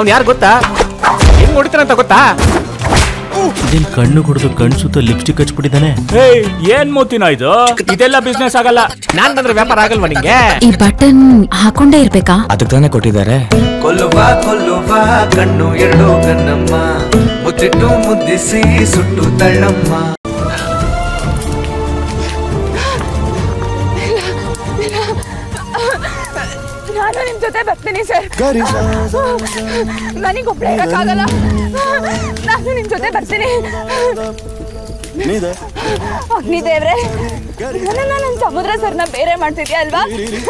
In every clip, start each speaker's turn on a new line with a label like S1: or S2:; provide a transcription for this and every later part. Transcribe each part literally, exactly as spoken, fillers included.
S1: ಅವ್ನು ಯಾರು ಗೊತ್ತಾ? ಹೆಂಗ್ ಹೊಡಿತಾನಂತ ಗೊತ್ತಾ?
S2: ಇದೇನ್ ಕಣ್ಣು ಕುಡಿದು ಕಣ್ ಸುತ್ತ ಲಿಪ್ಸ್ಟಿಕ್ ಹಚ್ಬಿಟ್ಟಿದ್ದಾನೆ.
S3: ಏನ್ ಮೂತಿನ ಇದು? ಇದೆಲ್ಲ ಬಿಸ್ನೆಸ್ ಆಗಲ್ಲ.
S1: ನಾನ್ ಬಂದ್ರೆ ವ್ಯಾಪಾರ ಆಗಲ್ವಾ ನಿಂಗೆ?
S4: ಈ ಬಟನ್ ಹಾಕೊಂಡೇ ಇರ್ಬೇಕಾ?
S2: ಅದಕ್ಕೆ ತಾನೇ ಕೊಟ್ಟಿದ್ದಾರೆ.
S5: ಕೊಲ್ಲುವ ಕೊಲ್ಲುವ ಕಣ್ಣು ಎರಡು ಕಣ್ಣಮ್ಮ, ಮುತ್ತಿಟ್ಟು ಮುದ್ದಿಸಿ ಸುಟ್ಟು ತಳ್ಳಮ್ಮ.
S6: ನಾನು ನಿಮ್ ಜೊತೆ ಬರ್ತೀನಿ ಸರ್. ನನಗೊಬ್ಳೆ ಇರಕ್ಕಾಗಲ್ಲ. ನಾನು ನಿಮ್ ಜೊತೆ ಬರ್ತೀನಿ. ಅಗ್ನಿದೇವ್ರೆ, ನನ್ನ ನನ್ನ ಸಮುದ್ರ ಸರ್ನ ಬೇರೆ ಮಾಡ್ತಿದ್ಯಾ ಅಲ್ವಾ?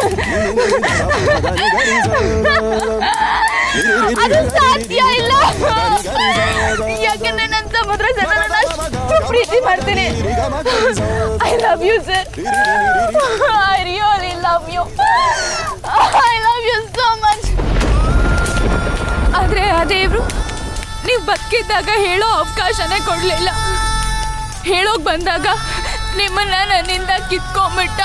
S6: ಅದು ಸಾಧ್ಯ ಇಲ್ಲ. ಯಾಕಂದ್ರೆ ನನ್ನ ಸಮುದ್ರ ಸರ್ನ ಅಷ್ಟು ಪ್ರೀತಿ ಮಾಡ್ತೀನಿ. I love you sir. I really love you. I love you so much. ಆದ್ರೆ ಆ ದೇವ್ರು ನೀವು ಬದುಕಿದ್ದಾಗ ಹೇಳೋ ಅವಕಾಶನೇ ಕೊಡ್ಲಿಲ್ಲ. ಹೇಳೋಕ್ ಬಂದಾಗ ನಿಮ್ಮನ್ನ ನನ್ನಿಂದ ಕಿತ್ಕೊಂಡ್ಬಿಟ್ಟ.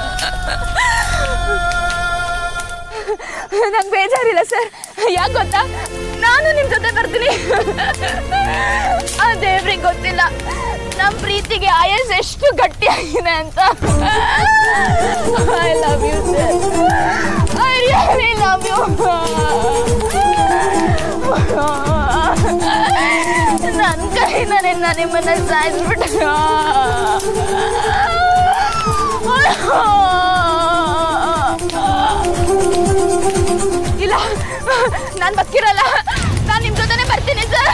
S6: ನಂಗೆ ಬೇಜಾರಿಲ್ಲ ಸರ್. ಯಾಕೆ ಗೊತ್ತಾ, ನಾನು ನಿಮ್ ಜೊತೆ ಬರ್ತೀನಿ. ಆ ದೇವ್ರಿಗೆ ಗೊತ್ತಿಲ್ಲ ನಮ್ ಪ್ರೀತಿಗೆ ಆಯಸ್ ಎಷ್ಟು ಗಟ್ಟಿಯಾಗಿದೆ ಅಂತ. I love you sir. I really love you. ನನ್ನ ಕೈಯಿಂದನೇ ನಾನು ನಿಮ್ಮನ್ನ ಸಾಯಿಸ್ಬಿಟ್ಟೆ. ಇಲ್ಲ, ನಾನು ಬದುಕಿರಲ್ಲ. ನಾನು ನಿಮ್ ಜೊತೆನೆ ಬರ್ತೀನಿ ಸರ್.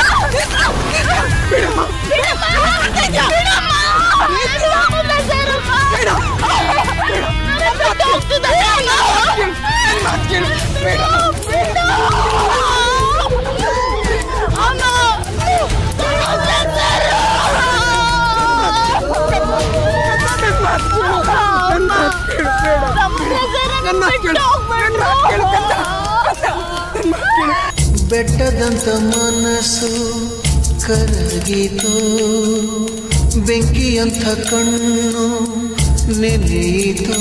S5: ಬೆಟ್ಟದಂತ ಮನಸ್ಸು ಕರಗಿತು, ಬೆಂಕಿಯಂಥ ಕಣ್ಣು ನೆನೆಯಿತು.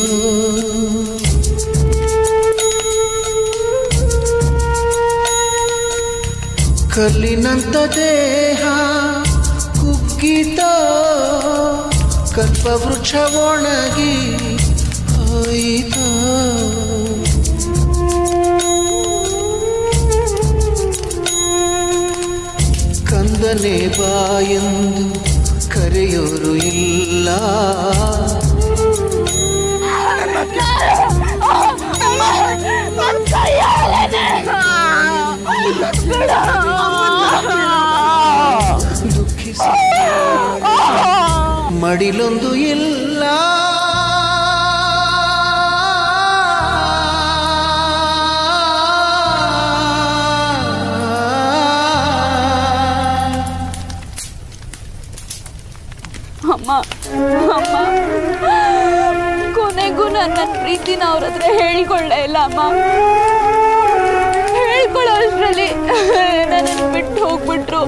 S5: ಕಲ್ಲಿನಂತ ದೇಹ ಕುಗ್ಗಿತ, ಕಲ್ಪವೃಕ್ಷ ಒಣಗಿ ಹೋಯಿತು. ಕಂದನೆ ಬಾಯೆಂದು ಕರೆಯೋರು ಇಲ್ಲ. ದುಃಖಿಸಿ ಮಡಿಲೊಂದು ಇಲ್ಲ.
S6: ಅಮ್ಮ ಅಮ್ಮ, ಕೊನೆಗೂ ನಾನು ನನ್ನ ಪ್ರೀತಿನ ಅವ್ರ ಹತ್ರ ಹೇಳಿಕೊಳ್ಳೇ ಇಲ್ಲ ಅಮ್ಮ. ಹೇಳ್ಕೊಳ್ಳೋ ಅಷ್ಟರಲ್ಲಿ ನನ್ನನ್ನು ಬಿಟ್ಟು ಹೋಗ್ಬಿಟ್ರು.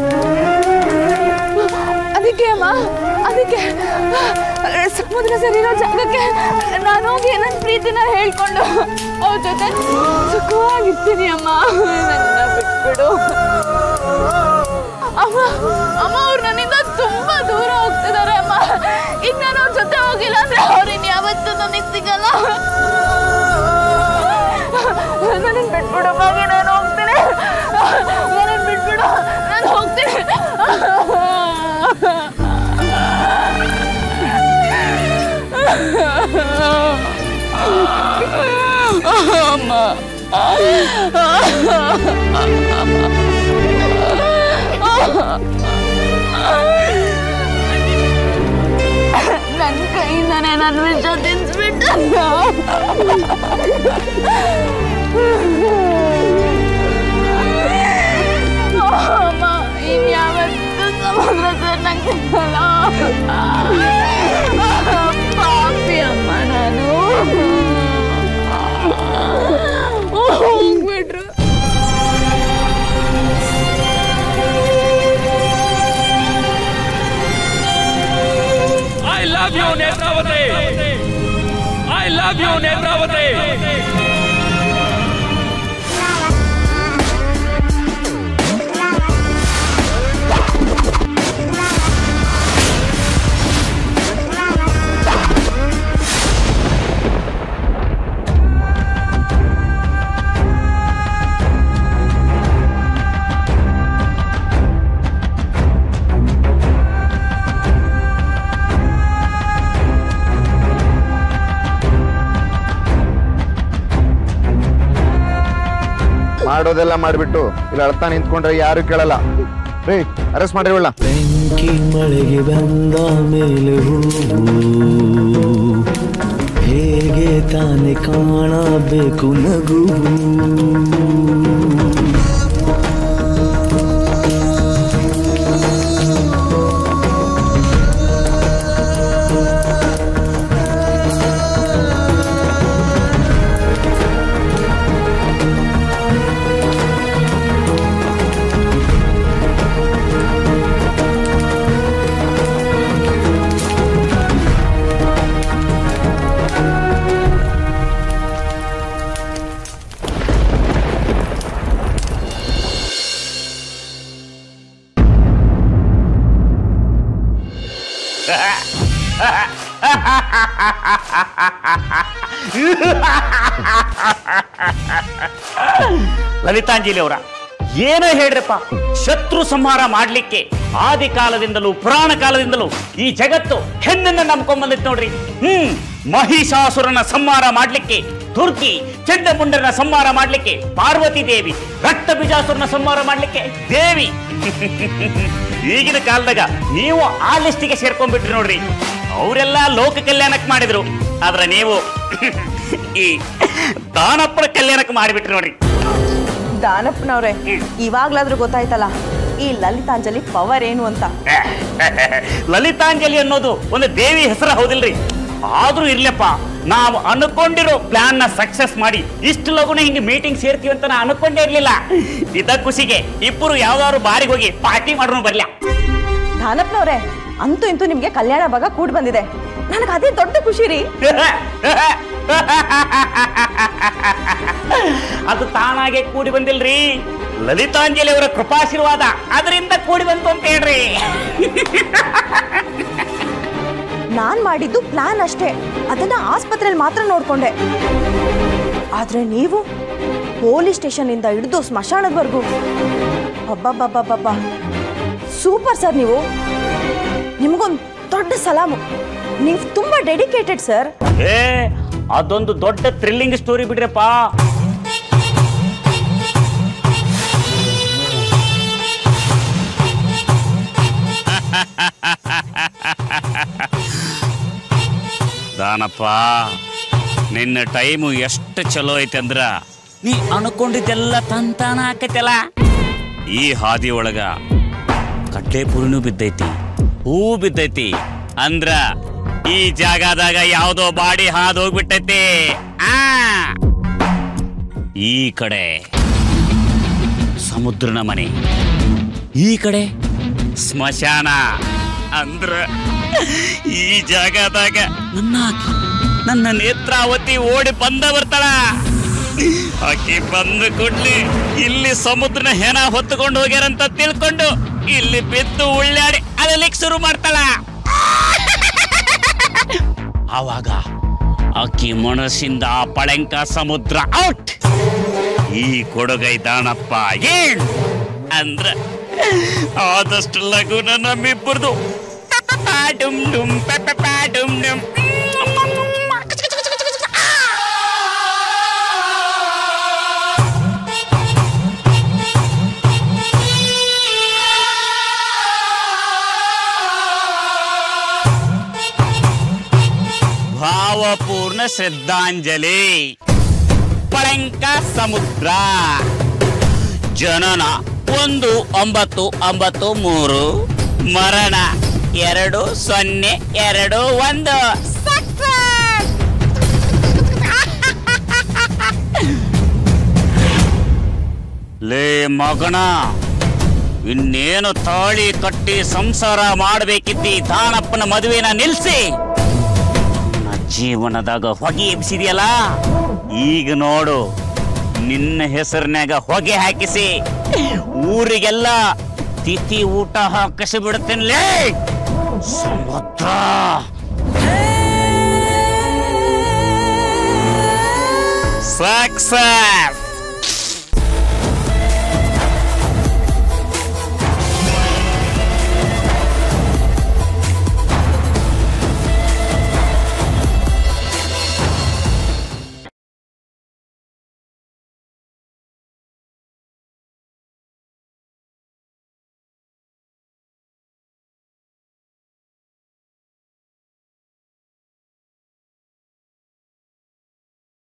S6: ಅದಕ್ಕೆ ಅಮ್ಮ, ಅದಕ್ಕೆ ಸಮುದ್ರ ಸರಿರೋ ಜಾಗಕ್ಕೆ ನಾನು ಹೋಗಿ ನನ್ನ ಪ್ರೀತಿನ ಹೇಳ್ಕೊಂಡು ಅವ್ರ ಜೊತೆ ಸುಖವಾಗಿರ್ತೀನಿ ಅಮ್ಮ. ನನ್ನ ಬಿಟ್ಬಿಡು ಅಮ್ಮ. ಅಮ್ಮ, ಅವ್ರು ನನ್ನಿಂದ ತುಂಬಾ ದೂರ ಹೋಗ್ತಿದ್ದಾರೆ ಅಮ್ಮ. ಈಗ ನಾನು ಅವ್ರ ಜೊತೆ ಹೋಗಿಲ್ಲ ಅಂದ್ರೆ ಅವ್ರು ಇನ್ಯಾವತ್ತೂ ನನಗೆ ಸಿಗಲ್ಲ. ನನಗೆ ಬಿಟ್ಬಿಡು ಬಾಗಿ, ನಾನು ಹೋಗ್ತೀನಿ. ನನಗೆ ಬಿಟ್ಬಿಡು, ನಾನು ಹೋಗ್ತೀನಿ. ಅಮ್ಮ, ನನ್ನ ಕೈಯಿಂದನೇ ನನ್ನ ವಿಷ ತಿನ್ಸ್ಬಿಟ್ಟ. ಅಮ್ಮ, ಇನ್ಯಾವತ್ತೂ ಸಮುದ್ರ ಸರ್ ನಂಗೆ ಸಿಗಲ್ಲ. ಪಾಪಿ ಅಮ್ಮ ನಾನು. ಹೋಗ್ಬಿಟ್ರು.
S3: I love you, Netravati. I love you, Netravati.
S7: ಮಾಡೋದೆಲ್ಲ ಮಾಡ್ಬಿಟ್ಟು ಇಲ್ಲಿ ಅಳ್ತಾ ನಿಂತ್ಕೊಂಡ್ರೆ ಯಾರು ಕೇಳಲ್ಲ. ರೀ ಅರೆಸ್ಟ್ ಮಾಡ್ರಿ ಒಳ್ಳ.
S8: ಬೆಂಕಿ ಮಳೆಗೆ ಬಂದ ಮೇಲೆ ಹೇಗೆ ತಾನೆ ಕಾಣಬೇಕು ನಗು.
S9: ಲಲಿತಾಂಜಲಿ ಅವರ ಏನೋ ಹೇಳ್ರಪ್ಪ, ಶತ್ರು ಸಂಹಾರ ಮಾಡ್ಲಿಕ್ಕೆ ಆದಿ ಕಾಲದಿಂದಲೂ ಪುರಾಣ ಕಾಲದಿಂದಲೂ ಈ ಜಗತ್ತು ಹೆಣ್ಣನ್ನ ನಂಬ್ಕೊಂಡ್ ಬಂದಿತ್ತು ನೋಡ್ರಿ. ಹ್ಮ್ ಮಹಿಷಾಸುರನ ಸಂಹಾರ ಮಾಡ್ಲಿಕ್ಕೆ ದುರ್ಗಿ, ಚಂಡಮುಂಡರನ ಸಂಹಾರ ಮಾಡ್ಲಿಕ್ಕೆ ಪಾರ್ವತಿ ದೇವಿ, ರಕ್ತ ಬೀಜಾಸುರನ ಸಂಹಾರ ಮಾಡ್ಲಿಕ್ಕೆ ದೇವಿ. ಈಗಿನ ಕಾಲದಾಗ ನೀವು ಆ ಲಿಸ್ಟಿಗೆ ಸೇರ್ಕೊಂಡ್ಬಿಟ್ರಿ ನೋಡ್ರಿ. ಅವರೆಲ್ಲ ಲೋಕ ಕಲ್ಯಾಣಕ್ಕೆ ಮಾಡಿದ್ರು, ಆದ್ರೆ ನೀವು ಈ ದಾನಪ್ಪನ ಕಲ್ಯಾಣಕ್ಕೆ ಮಾಡಿಬಿಟ್ರಿ ನೋಡ್ರಿ.
S10: ದಾನಪ್ಪನವ್ರೆ, ಇವಾಗ್ಲಾದ್ರೂ ಗೊತ್ತಾಯ್ತಲ್ಲ ಈ ಲಲಿತಾಂಜಲಿ ಪವರ್ ಏನು ಅಂತ.
S9: ಲಲಿತಾಂಜಲಿ ಅನ್ನೋದು ಒಂದು ದೇವಿ ಹೆಸರು ಹೌದಿಲ್ರಿ. ಆದ್ರೂ ಇರ್ಲಪ್ಪ, ನಾವು ಅನ್ಕೊಂಡಿರೋ ಪ್ಲಾನ್ ನ ಸಕ್ಸಸ್ ಮಾಡಿ ಇಷ್ಟು ಲಗುನ ಹಿಂಗೆ ಮೀಟಿಂಗ್ ಸೇರ್ತೀವಿ ಅಂತ ನಾ ಅನ್ಕೊಂಡೇ ಇರ್ಲಿಲ್ಲ. ಇದ ಖುಷಿಗೆ ಇಬ್ಬರು ಯಾವ್ದಾದ್ರು ಬಾರಿಗೆ ಹೋಗಿ ಪಾರ್ಟಿ ಮಾಡೋಣ ಬರ್ಲ.
S10: ದಾನಪ್ಪನವ್ರೆ, ಅಂತೂ ಇಂತೂ ನಿಮ್ಗೆ ಕಲ್ಯಾಣ ಭಾಗ ಕೂಡ್ ಬಂದಿದೆ. ನನಗೆ ಅದೇ ದೊಡ್ಡ ಖುಷಿ ರೀ.
S9: ಅದು ತಾನಾಗೆ ಕೂಡಿ ಬಂದಿಲ್ರಿ, ಲಲಿತಾಂಜಲಿ ಅವರ ಕೃಪಾಶೀರ್ವಾದ ಅದರಿಂದ ಕೂಡಿ ಬಂತು ಅಂತ ಹೇಳ್ರಿ.
S10: ನಾನ್ ಮಾಡಿದ್ದು ಪ್ಲಾನ್ ಅಷ್ಟೇ, ಅದನ್ನ ಆಸ್ಪತ್ರೆಯಲ್ಲಿ ಮಾತ್ರ ನೋಡ್ಕೊಂಡೆ. ಆದ್ರೆ ನೀವು ಪೊಲೀಸ್ ಸ್ಟೇಷನ್ ಇಂದ ಹಿಡಿದು ಸ್ಮಶಾನದವರೆಗೂ, ಅಬ್ಬಬ್ಬಬ್ಬಬ್ಬ ಸೂಪರ್ ಸರ್. ನೀವು ನಿಮ್ಗೊಂದು ದೊಡ್ಡ ಸಲಾಮು. ನೀವು ತುಂಬಾ ಡೆಡಿಕೇಟೆಡ್ ಸರ್.
S9: ಏ ಅದೊಂದು ದೊಡ್ಡ ಥ್ರಿಲ್ಲಿಂಗ್ ಸ್ಟೋರಿ ಬಿಡ್ರಪ್ಪ. ದಾನಪ್ಪ, ನಿನ್ನ ಟೈಮು ಎಷ್ಟು ಚಲೋ ಐತೆ ಅಂದ್ರ ನೀ ಅನ್ಕೊಂಡಿದ್ದೆಲ್ಲ ತಂತಾನ ಆಕೈತಲ್ಲ. ಈ ಹಾದಿ ಒಳಗ ಕಡ್ಲೆ ಪುರಿನೂ ಬಿದ್ದೈತಿ, ಹೂವು ಬಿದ್ದೈತಿ ಅಂದ್ರ ಈ ಜಾಗದಾಗ ಯಾವುದೋ ಬಾಡಿ ಹಾದು ಹೋಗ್ಬಿಟ್ಟೈತಿ. ಆ ಈ ಕಡೆ ಸಮುದ್ರನ ಮನೆ, ಈ ಕಡೆ ಸ್ಮಶಾನ ಅಂದ್ರ ಈ ಜಾಗದಾಗ ನನ್ನ ನನ್ನ ನೇತ್ರಾವತಿ ಓಡಿ ಬಂದ ಬರ್ತಾಳ. ಆಕಿ ಬಂದು ಕೊಡ್ಲಿ ಇಲ್ಲಿ ಸಮುದ್ರನ ಹೆಣ ಹೊತ್ತುಕೊಂಡು ಹೋಗ್ಯಾರಂತ ತಿಳ್ಕೊಂಡು ಇಲ್ಲಿ ಬಿದ್ದು ಉಳ್ಳಾಡಿ ಅಳಲಿಕ್ಕೆ ಶುರು ಮಾಡ್ತಾಳ. ಆವಾಗ ಆಕಿ ಮನಸ್ಸಿಂದ ಪಳೆಂಕ ಸಮುದ್ರ ಔಟ್. ಈ ಕೊಡುಗೈ ದಾನಪ್ಪ ಏನ್ ಅಂದ್ರ ಆದಷ್ಟು ಲಗುನ ನಮ್ಮಿಬ್ಬರದು ಡುಮ್ ಡುಮ್ ಪೆಪ್ಪ ಡುಮ್ ಡುಮ್. ಭಾವಪೂರ್ಣ ಶ್ರದ್ಧಾಂಜಲಿ. ಪಳೆಂಕ ಸಮುದ್ರ. ಜನನ ಒಂದು ಒಂಬತ್ತು ಒಂಬತ್ತು ಮೂರು, ಮರಣ ಎರಡು ಸೊನ್ನೆ ಎರಡು ಒಂದು. ಲೇ ಮಗನ, ಇನ್ನೇನು ತಾಳಿ ಕಟ್ಟಿ ಸಂಸಾರ ಮಾಡಬೇಕಿದ್ದಿ ದಾನಪ್ಪನ ಮದುವೆನ ನಿಲ್ಸಿ ಜೀವನದಾಗ ಹೊಗೆ ಎಬ್ಸಿದೆಯಲ್ಲ. ಈಗ ನೋಡು, ನಿನ್ನ ಹೆಸರಿನಾಗ ಹೊಗೆ ಹಾಕಿಸಿ ಊರಿಗೆಲ್ಲ ತಿಥಿ ಊಟ ಹಾಕಿಸಿ ಬಿಡುತ್ತೇನೆ. ಸಮುದ್ರ ಸಕ್ಸಸ್.